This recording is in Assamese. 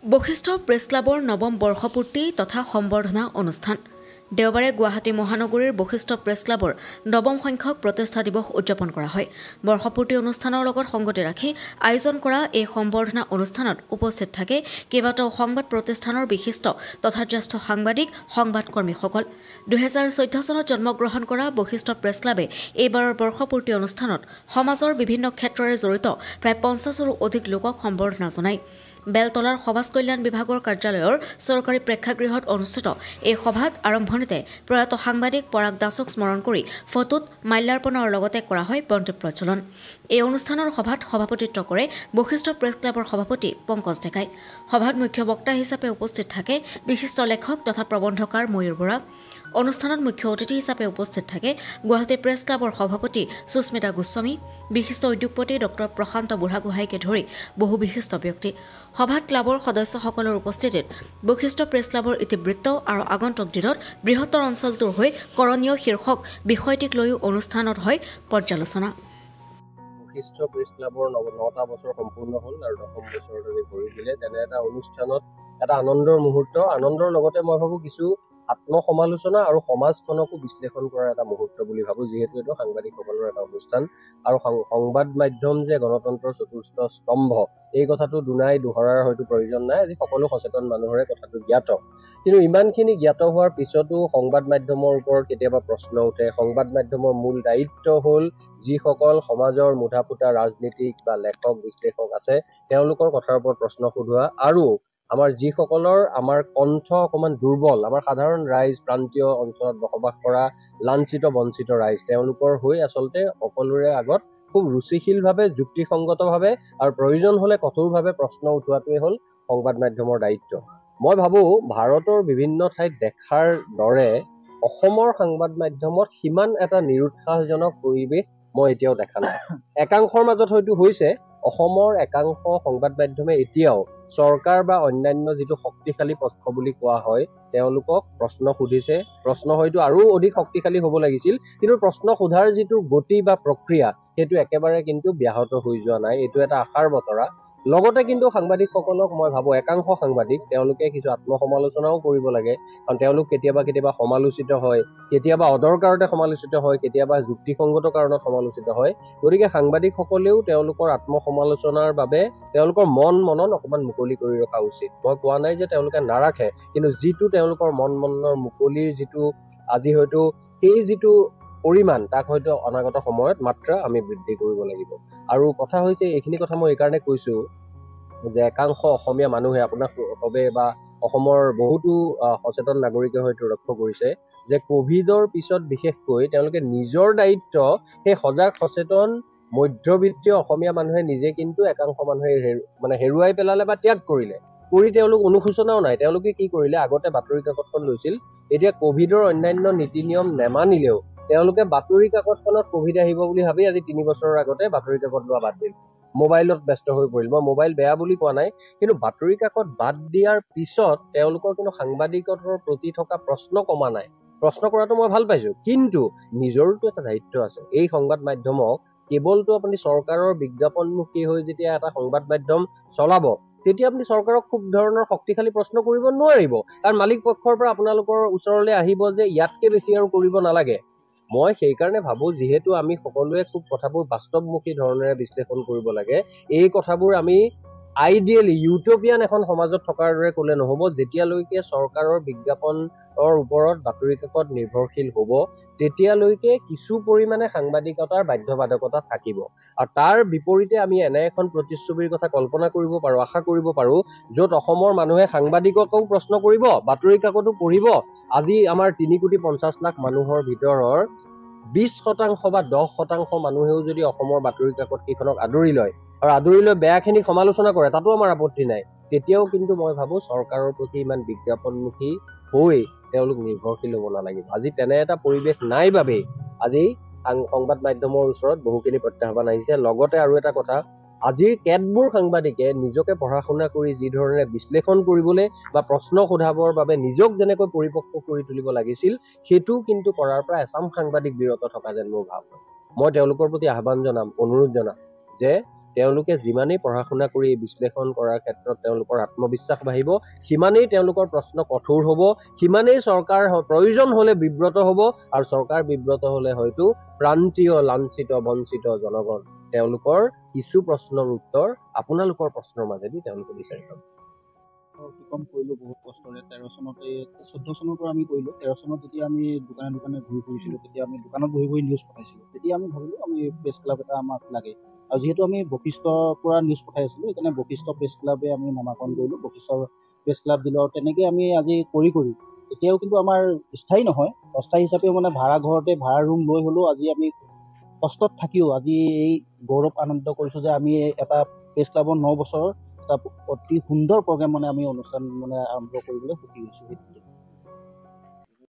বশিষ্ঠ প্ৰেছ ক্লাবৰ নৱম বৰ্ষপূৰ্তি তথা সম্বৰ্ধনা অনুষ্ঠান দেওবাৰে গুৱাহাটী মহানগৰীৰ বশিষ্ঠ প্ৰেছ ক্লাবৰ নৱম সংখ্যক প্ৰতিষ্ঠা দিৱস উদযাপন কৰা হয়। বৰ্ষপূৰ্তি অনুষ্ঠানৰ লগত সংগতি ৰাখি আয়োজন কৰা এই সম্বৰ্ধনা অনুষ্ঠানত উপস্থিত থাকে কেইবাটাও সংবাদ প্ৰতিষ্ঠানৰ বিশিষ্ট তথা জ্যেষ্ঠ সাংবাদিক সংবাদকৰ্মীসকল। 2014 চনত জন্মগ্ৰহণ কৰা বশিষ্ঠ প্ৰেছ ক্লাবে এইবাৰৰ বৰ্ষপূৰ্তি অনুষ্ঠানত সমাজৰ বিভিন্ন ক্ষেত্ৰৰে জড়িত প্ৰায় 50ৰো অধিক লোকক সম্বৰ্ধনা জনায়। বেলতলাৰ সমাজ কল্যাণ বিভাগৰ কাৰ্যালয়ৰ চৰকাৰী প্ৰেক্ষাগৃহত অনুষ্ঠিত এই সভাত আৰম্ভণিতে প্ৰয়াত সাংবাদিক পৰাগ দাসক স্মৰণ কৰি ফটোত মাল্যাৰ্পণৰ লগতে কৰা হয় বন্তি প্ৰজ্বলন। এই অনুষ্ঠানৰ সভাত সভাপতিত্ব কৰে বশিষ্ঠ প্ৰেছ ক্লাবৰ সভাপতি পংকজ ডেকাই। সভাত মুখ্য বক্তা হিচাপে উপস্থিত থাকে বিশিষ্ট লেখক তথা প্ৰবন্ধকাৰ ময়ূৰ বৰা। অনুষ্ঠানত মুখ্য অতিথি হিচাপে উপস্থিত থাকে গুৱাহাটী প্ৰেছ ক্লাবৰ সভাপতি সুস্মিতা গোস্বামী, বিশিষ্ট উদ্যোগপতি ডক্টৰ প্ৰশান্ত বুঢ়াগোহাঁইকে ধৰি বহু বিশিষ্ট ব্যক্তি। সভাত ক্লাবৰ সদস্যসকলৰ উপস্থিতিত বশিষ্ঠ প্ৰেছ ক্লাবৰ ইতিবৃত্ত আৰু আগন্তুক দিনত বৃহত্তৰ অঞ্চলটোৰ হৈ কৰণীয় শীৰ্ষক বিষয়টিক লৈও অনুষ্ঠানত হয় পৰ্যালোচনা। বশিষ্ঠ প্ৰেছ ক্লাবৰ 9টা বছৰ সম্পূৰ্ণ হ'ল আৰু 10ম বছৰত ভৰি দিলে। তেনে এটা অনুষ্ঠানত এটা আনন্দৰ মুহূৰ্ত, আনন্দৰ লগতে মই ভাবোঁ কিছু আত্মসমালোচনা আৰু সমাজখনকো বিশ্লেষণ কৰাৰ এটা মুহূৰ্ত বুলি ভাবোঁ, যিহেতু এইটো সাংবাদিকসকলৰ এটা অনুষ্ঠান আৰু সংবাদ মাধ্যম যে গণতন্ত্ৰৰ চতুৰ্থ স্তম্ভ এই কথাটো দুনাই দোহৰাৰ হয়তো প্ৰয়োজন নাই। আজি সকলো সচেতন মানুহৰে কথাটো জ্ঞাত, কিন্তু ইমানখিনি জ্ঞাত হোৱাৰ পিছতো সংবাদ মাধ্যমৰ ওপৰত কেতিয়াবা প্ৰশ্ন উঠে। সংবাদ মাধ্যমৰ মূল দায়িত্ব হ'ল যিসকল সমাজৰ মুঠা ফুটা ৰাজনীতিক বা লেখক বিশ্লেষক আছে তেওঁলোকৰ কথাৰ ওপৰত প্ৰশ্ন সোধোৱা, আৰু আমাৰ যিসকলৰ আমাৰ কণ্ঠ অকণমান দুৰ্বল, আমাৰ সাধাৰণ ৰাইজ, প্ৰান্তীয় অঞ্চলত বসবাস কৰা লাঞ্ছিত বঞ্চিত ৰাইজ, তেওঁলোকৰ হৈ আচলতে সকলোৰে আগত খুব ৰুচিশীলভাৱে যুক্তিসংগতভাৱে আৰু প্ৰয়োজন হ'লে কঠোৰভাৱে প্ৰশ্ন উঠোৱাটোৱে হ'ল সংবাদ মাধ্যমৰ দায়িত্ব। মই ভাবোঁ ভাৰতৰ বিভিন্ন ঠাইত দেখাৰ দৰে অসমৰ সংবাদ মাধ্যমত সিমান এটা নিৰুৎসাহজনক পৰিৱেশ মই এতিয়াও দেখা নাই। একাংশৰ মাজত হয়তো হৈছে, অসমৰ একাংশ সংবাদ মাধ্যমে এতিয়াও চৰকাৰ বা অন্যান্য যিটো শক্তিশালী পক্ষ বুলি কোৱা হয় তেওঁলোকক প্ৰশ্ন সুধিছে। প্ৰশ্ন হয়তো আৰু অধিক শক্তিশালী হ'ব লাগিছিল, কিন্তু প্ৰশ্ন সোধাৰ যিটো গতি বা প্ৰক্ৰিয়া সেইটো একেবাৰে কিন্তু ব্যাহত হৈ যোৱা নাই। এইটো এটা আশাৰ বতৰা। লগতে কিন্তু সাংবাদিকসকলক মই ভাবোঁ একাংশ সাংবাদিক তেওঁলোকে কিছু আত্মসমালোচনাও কৰিব লাগে, কাৰণ তেওঁলোক কেতিয়াবা সমালোচিত হয়, কেতিয়াবা অদৰকাৰতে সমালোচিত হয়, কেতিয়াবা যুক্তিসংগত কাৰণত সমালোচিত হয়। গতিকে সাংবাদিকসকলেও তেওঁলোকৰ আত্মসমালোচনাৰ বাবে তেওঁলোকৰ মনন অকণমান মুকলি কৰি ৰখা উচিত। মই কোৱা নাই যে তেওঁলোকে নাৰাখে, কিন্তু যিটো তেওঁলোকৰ মনৰ মুকলিৰ যিটো আজি হয়তো সেই যিটো পৰিমাণ তাক হয়তো অনাগত সময়ত মাত্ৰা আমি বৃদ্ধি কৰিব লাগিব। আৰু কথা হৈছে, এইখিনি কথা মই এইকাৰণে কৈছোঁ যে একাংশ অসমীয়া মানুহে আপোনাক কবে বা অসমৰ বহুতো সচেতন নাগৰিকে হয়তো লক্ষ্য কৰিছে যে ক'ভিডৰ পিছত বিশেষকৈ তেওঁলোকে নিজৰ দায়িত্ব সেই সজাগ সচেতন মধ্যবিত্তীয় অসমীয়া মানুহে নিজে কিন্তু একাংশ মানুহে হেৰুৱাই পেলালে বা ত্যাগ কৰিলে। কৰি তেওঁলোক অনুশোচনাও নাই। তেওঁলোকে কি কৰিলে, আগতে বাতৰি কাকতখন লৈছিল, এতিয়া ক'ভিডৰ অন্যান্য নীতি নিয়ম নেমানিলেও তেওঁলোকে বাতৰি কাকতখনত ক'ভিড আহিব বুলি ভাবি আজি 3 বছৰৰ আগতে বাতৰি কাকত লোৱা বাদ দিল, মোবাইলত ব্যস্ত হৈ পৰিল। মই মোবাইল বেয়া বুলি কোৱা নাই, কিন্তু বাতৰি কাকত বাদ দিয়াৰ পিছত তেওঁলোকৰ কিন্তু সাংবাদিকতাৰ প্ৰতি থকা প্ৰশ্ন কমা নাই। প্ৰশ্ন কৰাটো মই ভাল পাইছোঁ, কিন্তু নিজৰতো এটা দায়িত্ব আছে। এই সংবাদ মাধ্যমক কেৱলটো আপুনি চৰকাৰৰ বিজ্ঞাপনমুখী হৈ যেতিয়া এটা সংবাদ মাধ্যম চলাব, তেতিয়া আপুনি চৰকাৰক খুব ধৰণৰ শক্তিশালী প্ৰশ্ন কৰিব নোৱাৰিব, কাৰণ মালিক পক্ষৰ পৰা আপোনালোকৰ ওচৰলৈ আহিব যে ইয়াতকৈ বেছি আৰু কৰিব নালাগে। মই সেইকাৰণে ভাবোঁ, যিহেতু আমি সকলোৱে খুব কথাবোৰ বাস্তৱমুখী ধৰণেৰে বিশ্লেষণ কৰিব লাগে, এই কথাবোৰ আমি আইডিয়েলি ইউটোপিয়ান এখন সমাজত থকাৰ দৰে ক'লে নহ'ব। যেতিয়ালৈকে চৰকাৰৰ বিজ্ঞাপনৰ ওপৰত বাতৰি কাকত নিৰ্ভৰশীল হ'ব, তেতিয়ালৈকে কিছু পৰিমাণে সাংবাদিকতাৰ বাধ্যবাধকতা থাকিব। আৰু তাৰ বিপৰীতে আমি এনে এখন প্ৰতিচ্ছবিৰ কথা কল্পনা কৰিব পাৰোঁ, আশা কৰিব পাৰোঁ, য'ত অসমৰ মানুহে সাংবাদিককো প্ৰশ্ন কৰিব, বাতৰি কাকতো পঢ়িব। আজি আমাৰ 3,50,00,000 মানুহৰ ভিতৰৰ 20% বা 10% মানুহেও যদি অসমৰ বাতৰি কাকত কেইখনক আদৰি লয় আৰু আদৰি লৈ বেয়াখিনি সমালোচনা কৰে, তাতো আমাৰ আপত্তি নাই। তেতিয়াও কিন্তু মই ভাবোঁ চৰকাৰৰ প্ৰতি ইমান বিজ্ঞাপনমুখী হৈ তেওঁলোক নিৰ্ভৰশীল হ'ব নালাগিব। আজি তেনে এটা পৰিৱেশ নাই বাবেই আজি সংবাদ মাধ্যমৰ ওচৰত বহুখিনি প্ৰত্যাহ্বান আহিছে। লগতে আৰু এটা কথা, আজিৰ কেতবোৰ সাংবাদিকে নিজকে পঢ়া শুনা কৰি যি ধৰণে বিশ্লেষণ কৰিবলৈ বা প্ৰশ্ন সোধাবৰ বাবে নিজক যেনেকৈ পৰিপক্ক কৰি তুলিব লাগিছিল, সেইটো কিন্তু কৰাৰ পৰা এচাম সাংবাদিক বিৰত থকা যেন মোৰ ভাৱ হয়। মই তেওঁলোকৰ প্ৰতি আহ্বান জনাম, অনুৰোধ জনাম যে তেওঁলোকে যিমানেই পঢ়া শুনা কৰি বিশ্লেষণ কৰাৰ ক্ষেত্ৰত তেওঁলোকৰ আত্মবিশ্বাস বাঢ়িব, সিমানেই তেওঁলোকৰ প্ৰশ্ন কঠোৰ হ'ব, সিমানেই চৰকাৰ প্ৰয়োজন হ'লে বিব্ৰত হ'ব, আৰু চৰকাৰ বিব্ৰত হ'লে হয়তো প্ৰান্তীয় লাঞ্ছিত বঞ্চিত জনগণ তেওঁলোকৰ কিছু প্ৰশ্নৰ উত্তৰ আপোনালোকৰ প্ৰশ্নৰ মাজেদি তেওঁলোকে বিচাৰি পাব। অতিক্ৰম কৰিলোঁ বহুত কষ্টৰে। 13 চনতে 14 চনৰ পৰা আমি কৰিলোঁ। 13 চনত যেতিয়া আমি দোকানে দোকানে ঘূৰি ফুৰিছিলোঁ, তেতিয়া আমি দোকানত বহি বহি নিউজ পঠাইছিলোঁ। তেতিয়া আমি ভাবিলোঁ আমি প্ৰেছ ক্লাব এটা আমাক লাগে, আৰু যিহেতু আমি বশিষ্ঠৰ পৰা নিউজ পঠাই আছিলোঁ, সেইকাৰণে বশিষ্ঠ প্ৰেছ ক্লাবে আমি নামাকৰণ কৰিলোঁ, বশিষ্ঠৰ প্ৰেছ ক্লাব দিলোঁ। আৰু তেনেকৈ আমি আজি কৰি এতিয়াও কিন্তু আমাৰ স্থায়ী নহয়, অস্থায়ী হিচাপেও মানে ভাড়া ঘৰতে ভাড়া ৰুম লৈ হ'লেও আজি আমি কষ্টত থাকিও আজি এই গৌৰৱ আনন্দ কৰিছোঁ যে আমি এটা প্ৰেছ ক্লাবৰ 9 বছৰৰ এটা অতি সুন্দৰ প্ৰগ্ৰেম মানে আমি অনুষ্ঠান মানে আৰম্ভ কৰিবলৈ সুখী হৈছোঁ।